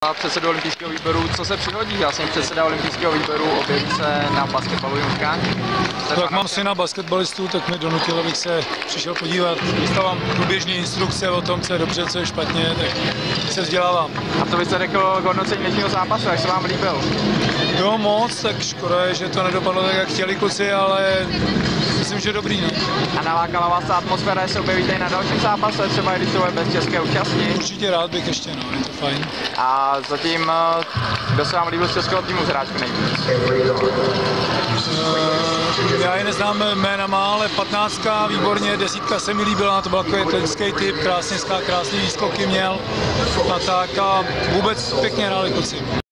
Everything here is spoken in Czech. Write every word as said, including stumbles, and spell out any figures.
Předsedu olympijského výboru, co se přihodí? Já jsem předseda olympijského výboru, objeví se na basketbalovém utkání. Tak mám syna basketbalistu, tak mi donutil, abych se přišel podívat. Dostávám průběžně instrukce o tom, co je dobře, co je špatně, tak se vzdělávám. A co byste řekl k hodnocení dnešního zápasu, jak se vám líbil? Jo, moc, tak škoda je, že to nedopadlo tak, jak chtěli kluci, ale myslím, že dobrý. Ne? A nalákala vás ta atmosféra, že se objevíte i na dalším zápase, třeba když to bude bez české účasti? Určitě rád bych ještě, no, je to fajn. A zatím, kdo se vám líbil z českého týmu z hráčů nejvíc? Uh, já ji neznám jménama, ale patnáctka výborně, desítka se mi líbila, to byl takový atletický typ, krásně, krásný výskoky měl a tak a vůbec pěkně hráli kluci.